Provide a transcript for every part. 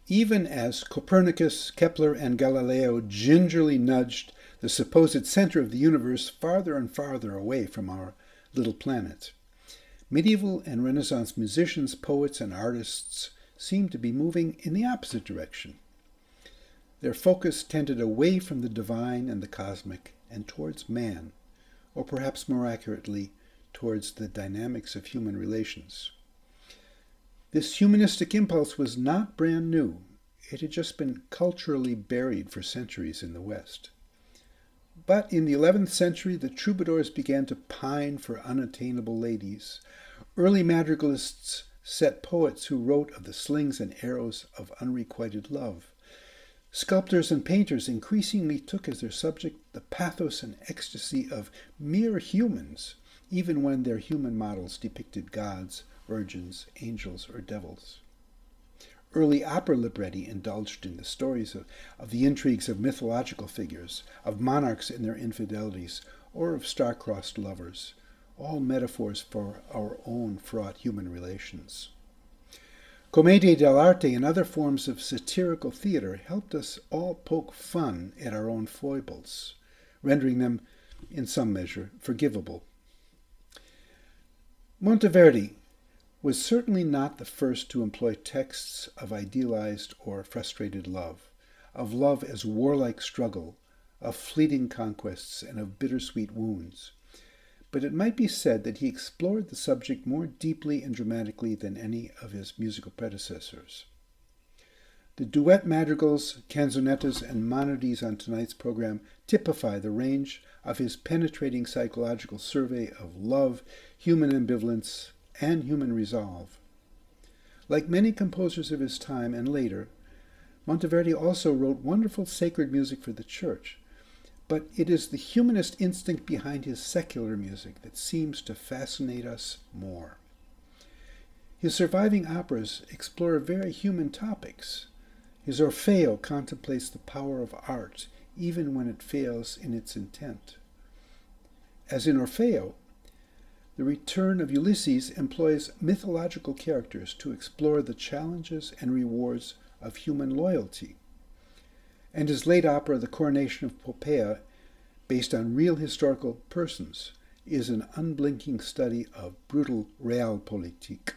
Even as Copernicus, Kepler, and Galileo gingerly nudged the supposed center of the universe farther and farther away from our little planet, medieval and Renaissance musicians, poets, and artists seemed to be moving in the opposite direction. Their focus tended away from the divine and the cosmic and towards man, or perhaps more accurately, towards the dynamics of human relations. This humanistic impulse was not brand new. It had just been culturally buried for centuries in the West. But in the 11th century, the troubadours began to pine for unattainable ladies. Early madrigalists set poets who wrote of the slings and arrows of unrequited love. Sculptors and painters increasingly took as their subject the pathos and ecstasy of mere humans, even when their human models depicted gods, virgins, angels, or devils. Early opera libretti indulged in the stories of the intrigues of mythological figures, of monarchs and their infidelities, or of star-crossed lovers, all metaphors for our own fraught human relations. Commedia dell'arte and other forms of satirical theater helped us all poke fun at our own foibles, rendering them, in some measure, forgivable. Monteverdi was certainly not the first to employ texts of idealized or frustrated love, of love as warlike struggle, of fleeting conquests, and of bittersweet wounds. But it might be said that he explored the subject more deeply and dramatically than any of his musical predecessors. The duet madrigals, canzonettas, and monodies on tonight's program typify the range of his penetrating psychological survey of love, human ambivalence, and human resolve. Like many composers of his time and later, Monteverdi also wrote wonderful sacred music for the church, but it is the humanist instinct behind his secular music that seems to fascinate us more. His surviving operas explore very human topics. His Orfeo contemplates the power of art, even when it fails in its intent. As in Orfeo, the Return of Ulysses employs mythological characters to explore the challenges and rewards of human loyalty. And his late opera, The Coronation of Poppaea, based on real historical persons, is an unblinking study of brutal realpolitik.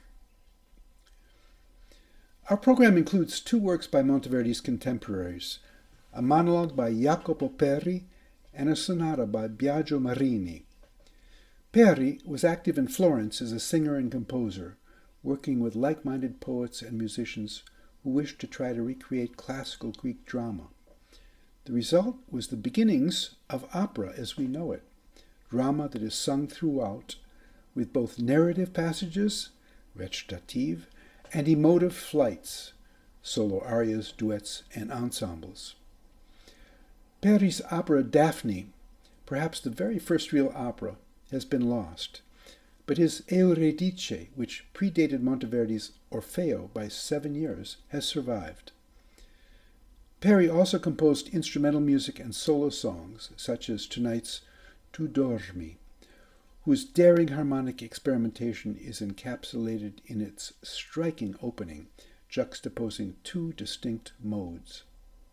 Our program includes two works by Monteverdi's contemporaries, a monologue by Jacopo Peri and a sonata by Biagio Marini. Peri was active in Florence as a singer and composer, working with like-minded poets and musicians who wished to try to recreate classical Greek drama. The result was the beginnings of opera as we know it, drama that is sung throughout, with both narrative passages, recitative, and emotive flights, solo arias, duets, and ensembles. Peri's opera Daphne, perhaps the very first real opera, has been lost, but his Euridice, which predated Monteverdi's Orfeo by 7 years, has survived. Peri also composed instrumental music and solo songs, such as tonight's Tu dormi, whose daring harmonic experimentation is encapsulated in its striking opening, juxtaposing two distinct modes.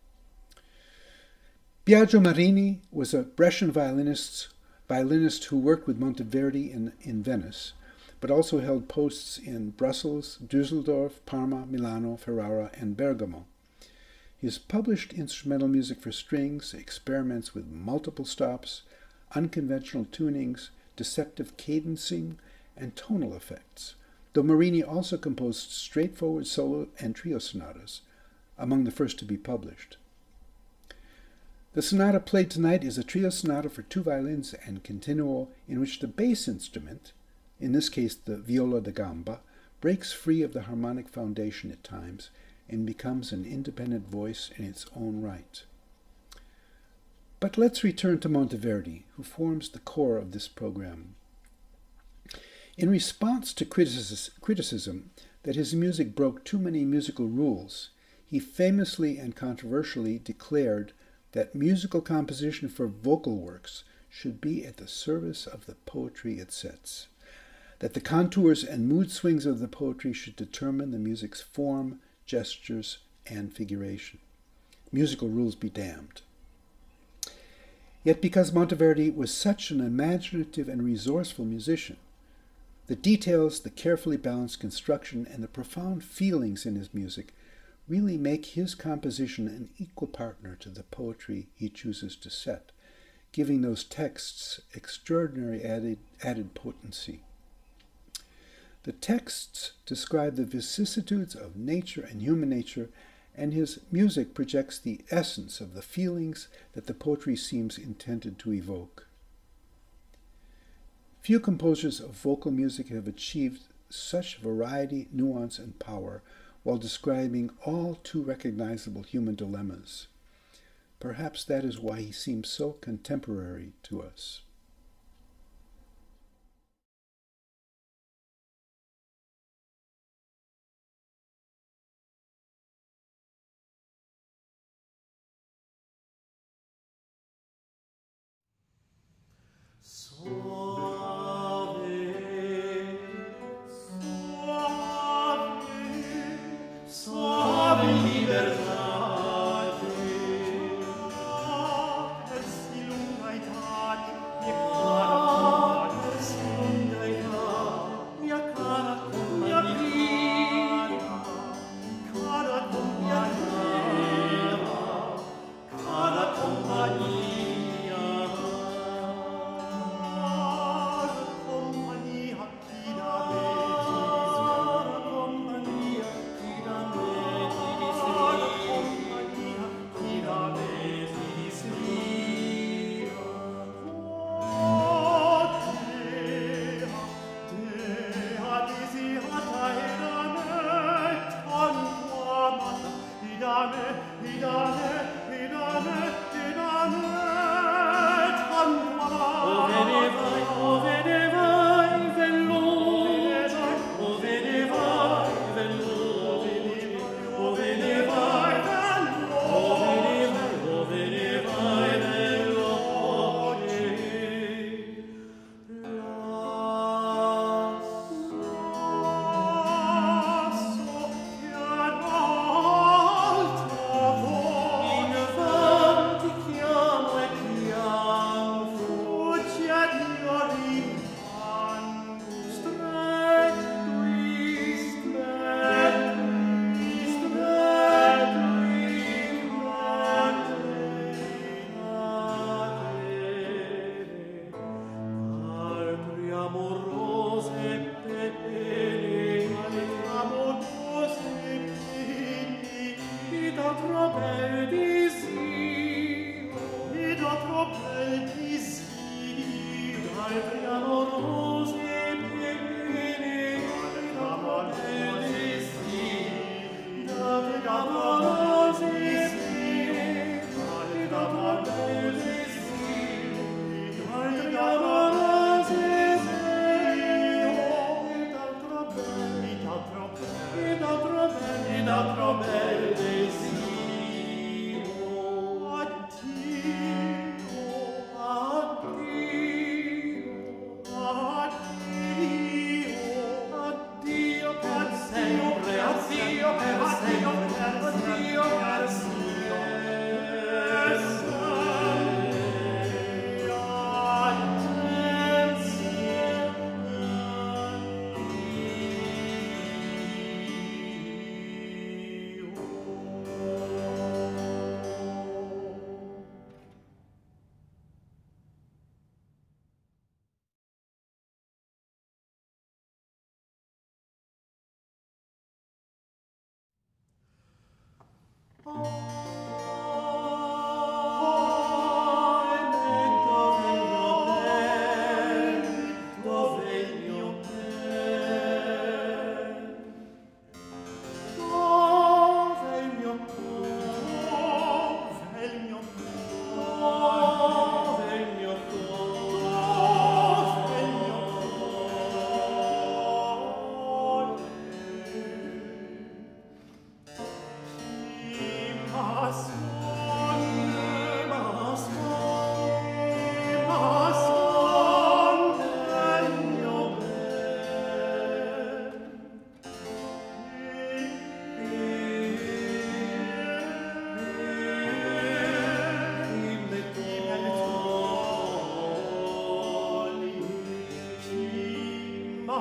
Biagio Marini was a Brescian violinist who worked with Monteverdi in Venice, but also held posts in Brussels, Düsseldorf, Parma, Milano, Ferrara, and Bergamo. His published instrumental music for strings experiments with multiple stops, unconventional tunings, deceptive cadencing, and tonal effects, though Marini also composed straightforward solo and trio sonatas, among the first to be published. The sonata played tonight is a trio sonata for 2 violins and continuo in which the bass instrument, in this case the viola da gamba, breaks free of the harmonic foundation at times and becomes an independent voice in its own right. But let's return to Monteverdi, who forms the core of this program. In response to criticism that his music broke too many musical rules, he famously and controversially declared that musical composition for vocal works should be at the service of the poetry it sets, that the contours and mood swings of the poetry should determine the music's form, gestures, and figuration. Musical rules be damned. Yet because Monteverdi was such an imaginative and resourceful musician, the details, the carefully balanced construction, and the profound feelings in his music really make his composition an equal partner to the poetry he chooses to set, giving those texts extraordinary added potency. The texts describe the vicissitudes of nature and human nature, and his music projects the essence of the feelings that the poetry seems intended to evoke. Few composers of vocal music have achieved such variety, nuance, and power while describing all too recognizable human dilemmas. Perhaps that is why he seems so contemporary to us.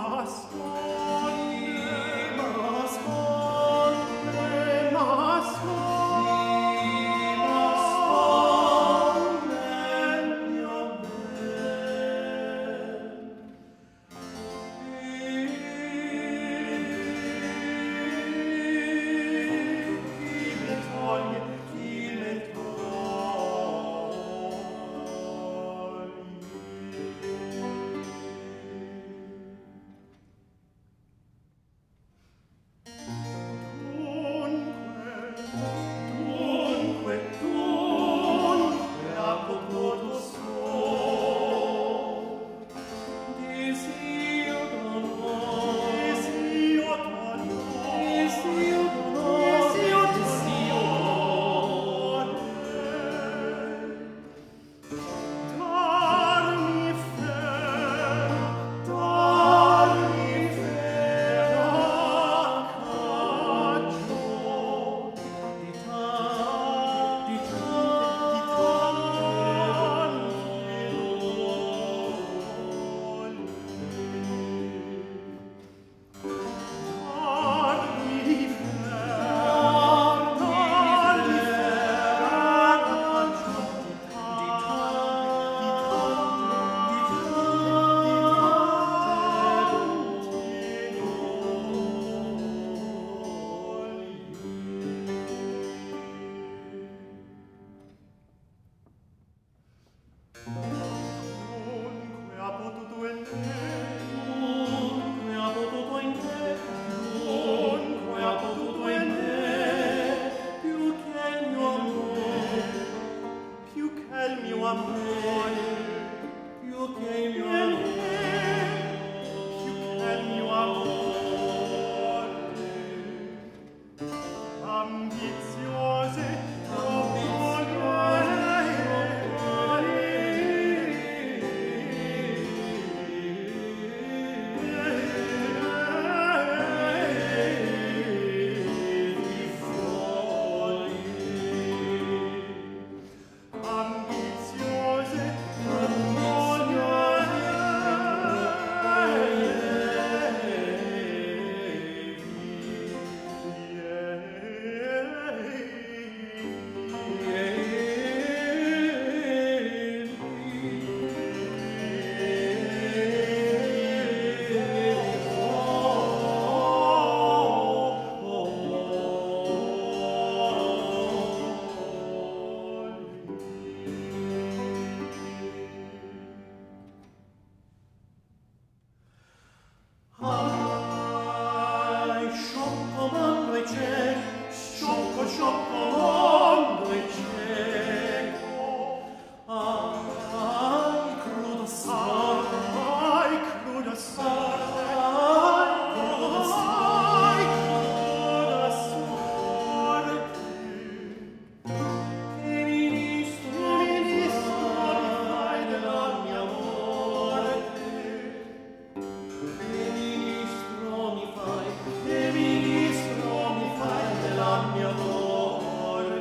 mio amore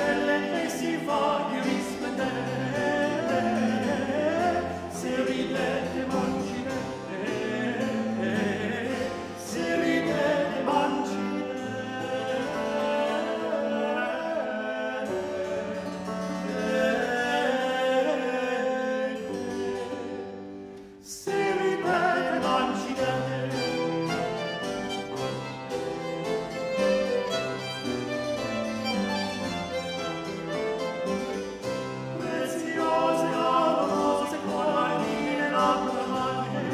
belle e si va di risplendere, se ridete manginette, se ridete manginette. Se ridete manginette. Preziose amorose coralline labbra mate,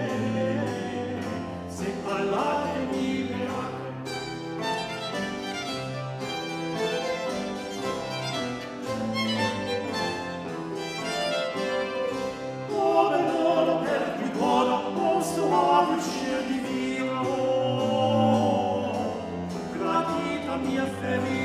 se parlate mi beate. Ove volo per più volo, o soave uscir divino, gratita mia ferita.